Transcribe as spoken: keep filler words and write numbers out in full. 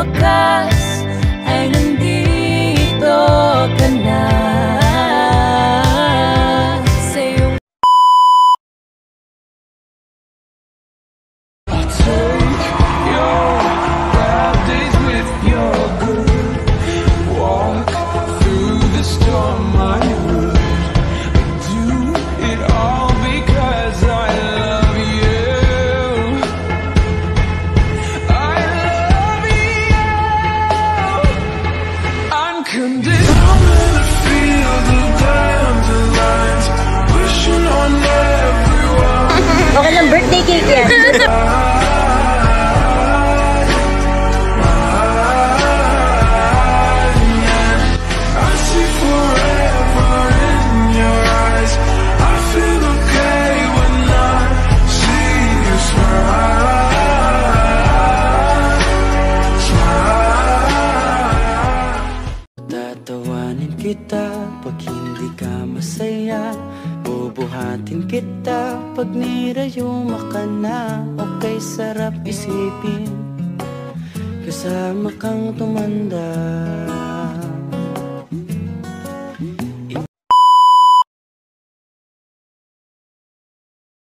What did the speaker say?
wakas ay nandito ka na. Sa iyong I'll take your bad days with your good. Walk through the storm I would. Do it all because I love you. I love you unconditionally. I'm in a field of dandelions, wishing on everyone. Okay lang, birthday cake yan. I see forever in your eyes. I feel okay when I see you smile. Smile. Tatawanin kita pag hindi ka masaya. Bubuhatin kita pag nirayuma ka na. Okay, sarap isipin kasama kang tumanda.